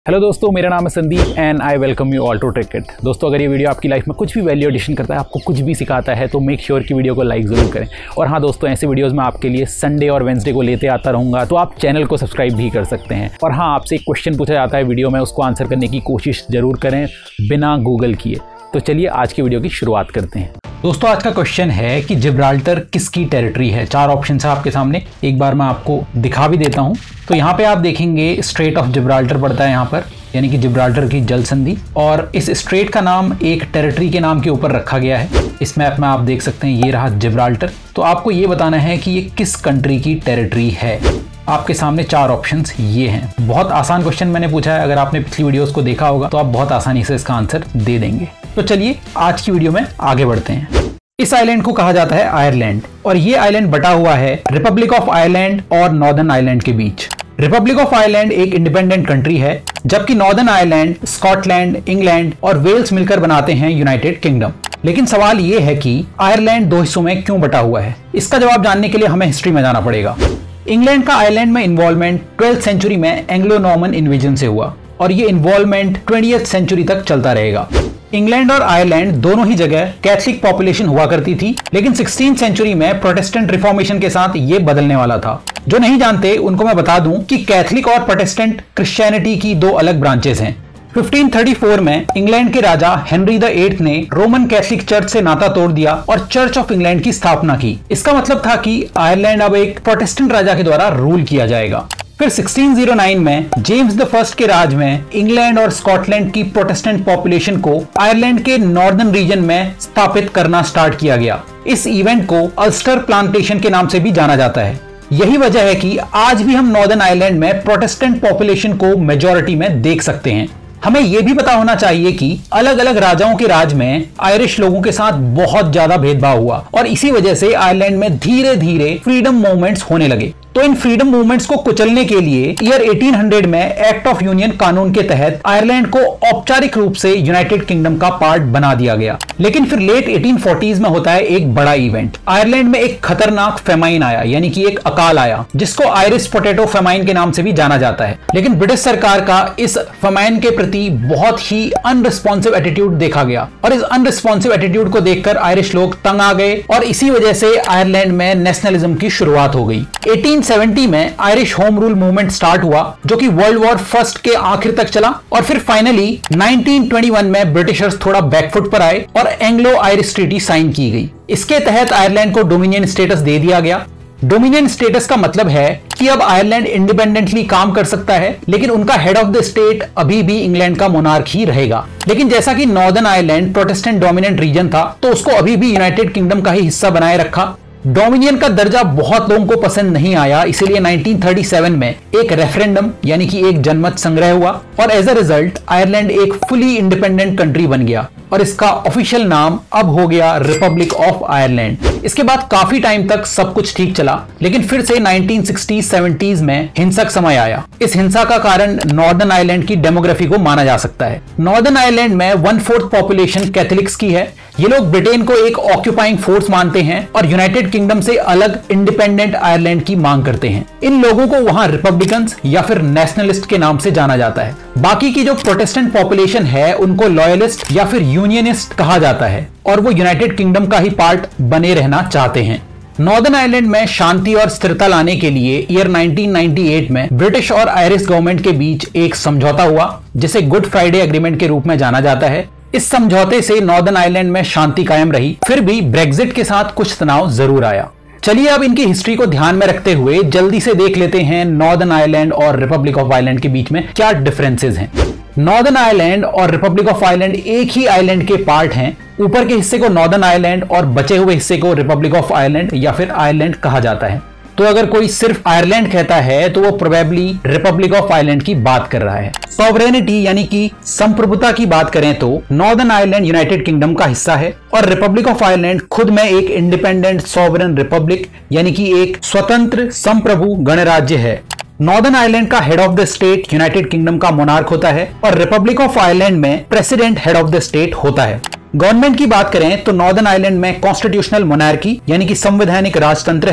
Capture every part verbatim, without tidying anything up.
Hello दोस्तों, मेरा नाम है Sandeep and I welcome you all to trick it. दोस्तों, अगर ये वीडियो आपकी लाइफ में कुछ भी वैल्यू एडिशन करता है, आपको कुछ भी सिखाता है, तो मेक श्योर कि वीडियो को लाइक ज़रूर करें। और हाँ दोस्तों, ऐसे वीडियोस मैं आपके लिए संडे और वेंसडे को लेते आता रहूँगा, तो आप चैनल को सब्सक्राइब भी कर सकते हैं। और हाँ, आपसे एक क्वेश्चन पूछा जाता है वीडियो में, उसको आंसर करने की कोशिश ज़रूर करें बिना गूगल किए। तो चलिए आज की वीडियो की शुरुआत करते हैं। दोस्तों, आज का क्वेश्चन है कि जिब्राल्टर किसकी टेरिटरी है। चार ऑप्शन है आपके सामने, एक बार मैं आपको दिखा भी देता हूं। तो यहाँ पे आप देखेंगे स्ट्रेट ऑफ जिब्राल्टर पड़ता है यहाँ पर, यानी कि जिब्राल्टर की जल संधि, और इस स्ट्रेट का नाम एक टेरिटरी के नाम के ऊपर रखा गया है। इस मैप में आप देख सकते हैं, ये रहा जिब्राल्टर। तो आपको ये बताना है कि ये किस कंट्री की टेरिटरी है। आपके सामने चार ऑप्शंस ये हैं। बहुत आसान क्वेश्चन मैंने पूछा है, अगर आपने पिछली वीडियोस को देखा होगा तो आप बहुत आसानी से इसका आंसर दे देंगे। तो चलिए आज की वीडियो में आगे बढ़ते हैं। इस आइलैंड को कहा जाता है आयरलैंड, और ये आइलैंड बटा हुआ है रिपब्लिक ऑफ आयरलैंड और नॉर्दर्न आयरलैंड के बीच। रिपब्लिक ऑफ आयरलैंड एक इंडिपेंडेंट कंट्री है, जबकि नॉर्दर्न आयरलैंड, स्कॉटलैंड, इंग्लैंड और वेल्स मिलकर बनाते हैं यूनाइटेड किंगडम। लेकिन सवाल ये है कि आयरलैंड दो हिस्सों में क्यों बटा हुआ है। इसका जवाब जानने के लिए हमें हिस्ट्री में जाना पड़ेगा। इंग्लैंड का आयरलैंड में इन्वॉल्वमेंट ट्वेल्थ सेंचुरी में एंग्लो नॉर्मन इन्वेजन से हुआ, और ये इन्वॉल्वमेंट ट्वेंटियथ सेंचुरी तक चलता रहेगा। इंग्लैंड और आयरलैंड दोनों ही जगह कैथलिक पॉपुलेशन हुआ करती थी, लेकिन सिक्सटीन्थ सेंचुरी में प्रोटेस्टेंट रिफॉर्मेशन के साथ ये बदलने वाला था। जो नहीं जानते उनको मैं बता दूं कि कैथलिक और प्रोटेस्टेंट क्रिश्चियनिटी की दो अलग ब्रांचेस हैं। फिफ्टीन थर्टी फोर में इंग्लैंड के राजा हेनरी द एट्थ ने रोमन कैथलिक चर्च से नाता तोड़ दिया और चर्च ऑफ इंग्लैंड की स्थापना की। इसका मतलब था कि आयरलैंड अब एक प्रोटेस्टेंट राजा के द्वारा रूल किया जाएगा। फिर सिक्सटीन ओ नाइन में जेम्स द फर्स्ट के राज में इंग्लैंड और स्कॉटलैंड की प्रोटेस्टेंट पॉपुलेशन को आयरलैंड के नॉर्दर्न रीजन में स्थापित करना स्टार्ट किया गया। इस इवेंट को अल्स्टर प्लांटेशन के नाम से भी जाना जाता है। यही वजह है कि आज भी हम नॉर्दर्न आयरलैंड में प्रोटेस्टेंट पॉपुलेशन को मेजॉरिटी में देख सकते हैं। हमें यह भी पता होना चाहिए कि अलग अलग राजाओं के राज में आयरिश लोगों के साथ बहुत ज्यादा भेदभाव हुआ, और इसी वजह से आयरलैंड में धीरे धीरे फ्रीडम मूवमेंट्स होने लगे। तो इन फ्रीडम मूवमेंट्स को कुचलने के लिए ईयर एटीन हंड्रेड में एक्ट ऑफ यूनियन कानून के तहत आयरलैंड को औपचारिक रूप से यूनाइटेड किंगडम का पार्ट बना दिया गया। लेकिन फिर लेट एटीन फोर्टीज़ में होता है एक बड़ा इवेंट। आयरलैंड में एक खतरनाक फेमाइन आया, यानी कि एक अकाल आया, जिसको आयरिश पोटैटो फेमाइन के नाम से भी जाना जाता है। लेकिन ब्रिटिश सरकार का इस फेमाइन के प्रति बहुत ही अनरिस्पॉन्सिव एटीट्यूड देखा गया, और इस अनरिस्पॉन्सिव एटीट्यूड को देखकर आयरिश लोग तंग आ गए, और इसी वजह से आयरलैंड में नेशनलिज्म की शुरुआत हो गई। एटीन सेवेंटी में Irish home rule movement start हुआ, जो कि वर्ल्ड वॉर फर्स्ट के आखिर तक चला, और फिर फाइनली नाइनटीन ट्वेंटी वन में ब्रिटिशर्स थोड़ा बैकफुट पर आए और एंग्लो आयरिश ट्रीटी साइन की गई। इसके तहत आयरलैंड को डोमिनियन स्टेटस दे दिया गया। डोमिनियन स्टेटस का मतलब है कि अब आयरलैंड इंडिपेंडेंटली काम कर सकता है, लेकिन उनका हेड ऑफ द स्टेट अभी भी इंग्लैंड का मोनार्क ही रहेगा। लेकिन जैसा कि Northern Ireland Protestant dominant region था, तो उसको अभी भी यूनाइटेड किंगडम का ही हिस्सा बनाए रखा। डोमिनियन का दर्जा बहुत लोगों को पसंद नहीं आया, इसीलिए नाइनटीन थर्टी सेवन में एक रेफरेंडम यानी कि एक जनमत संग्रह हुआ, और एज अ रिजल्ट आयरलैंड एक फुली इंडिपेंडेंट कंट्री बन गया, और इसका ऑफिशियल नाम अब हो गया रिपब्लिक ऑफ आयरलैंड। इसके बाद काफी टाइम तक सब कुछ ठीक चला, लेकिन फिर से नाइनटीन सिक्सटीज़ सेवेंटीज़ में हिंसक समय आया। इस हिंसा का कारण नॉर्दर्न आयरलैंड की डेमोग्राफी को माना जा सकता है। नॉर्दर्न आयरलैंड में वन फोर्थ पॉपुलेशन कैथलिक्स की है। ये लोग ब्रिटेन को एक ऑक्यूपाइंग फोर्स मानते हैं और यूनाइटेड किंगडम से अलग इंडिपेंडेंट आयरलैंड की मांग करते हैं। इन लोगों को वहां रिपब्लिकन्स या फिर नेशनलिस्ट के नाम से जाना जाता है। बाकी की जो प्रोटेस्टेंट पॉपुलेशन है, उनको लॉयलिस्ट या फिर यूनियनिस्ट कहा जाता है, और वो यूनाइटेड किंगडम का ही पार्ट बने रहना चाहते हैं। नॉर्दर्न आयरलैंड में शांति और स्थिरता लाने के लिए ईयर नाइनटीन नाइंटी एट में ब्रिटिश और आयरिश गवर्नमेंट के बीच एक समझौता हुआ, जिसे गुड फ्राइडे एग्रीमेंट के रूप में जाना जाता है। इस समझौते से नॉर्दर्न आयरलैंड में शांति कायम रही। फिर भी ब्रेक्जिट के साथ कुछ तनाव जरूर आया। चलिए अब इनकी हिस्ट्री को ध्यान में रखते हुए जल्दी से देख लेते हैं नॉर्दर्न आयरलैंड और रिपब्लिक ऑफ आयरलैंड के बीच में क्या डिफरेंसेस हैं। नॉर्दर्न आयरलैंड और रिपब्लिक ऑफ आयरलैंड एक ही आयरलैंड के पार्ट हैं। ऊपर के हिस्से को नॉर्दर्न आयरलैंड और बचे हुए हिस्से को रिपब्लिक ऑफ आयरलैंड या फिर आयरलैंड कहा जाता है। तो अगर कोई सिर्फ आयरलैंड कहता है तो वो प्रोबेबली रिपब्लिक ऑफ आयरलैंड की बात कर रहा है। सॉवरेनिटी यानी कि संप्रभुता की बात करें तो नॉर्दर्न आयरलैंड यूनाइटेड किंगडम का हिस्सा है, और रिपब्लिक ऑफ आयरलैंड खुद में एक इंडिपेंडेंट सॉवरेन रिपब्लिक यानी कि एक स्वतंत्र संप्रभु गणराज्य है। नॉर्दर्न आयरलैंड का head of the state United Kingdom का मोनार्क होता है, और रिपब्लिक ऑफ आयरलैंड में president head of the state होता है। गवर्नमेंट की बात करें तो नॉर्दर्न आयरलैंड में कॉन्स्टिट्यूशनल मोनार्की यानी कि संवैधानिक राजतंत्र है,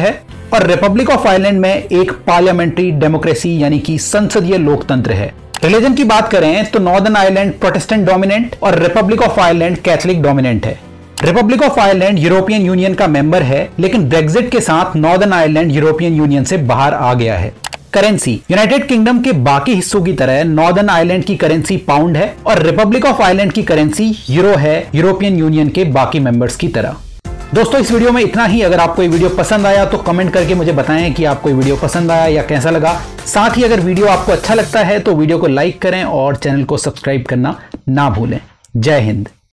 और रिपब्लिक ऑफ आयरलैंड में एक पार्लियामेंट्री डेमोक्रेसी यानी कि संसदीय लोकतंत्र है। रिलीजन की बात करें तो नॉर्दर्न आयरलैंड प्रोटेस्टेंट डोमिनेंट और Republic of Ireland Catholic dominant है। Republic of Ireland European Union का मेंबर है, लेकिन ब्रेग्जिट के साथ नॉर्दर्न आयरलैंड यूरोपियन यूनियन से बाहर आ गया है। करेंसी यूनाइटेड किंगडम के बाकी हिस्सों की तरह नॉर्दर्न आयरलैंड की करेंसी पाउंड है और रिपब्लिक ऑफ आयरलैंड की करेंसी यूरो है, यूरोपियन यूनियन के बाकी मेंबर्स की तरह। दोस्तों इस वीडियो में इतना ही। अगर आपको ये वीडियो पसंद आया तो कमेंट करके मुझे बताएं कि आपको ये वीडियो पसंद आया या कैसा लगा। साथ ही अगर वीडियो आपको अच्छा लगता है तो वीडियो को लाइक करें और चैनल को सब्सक्राइब करना ना भूलें। जय हिंद।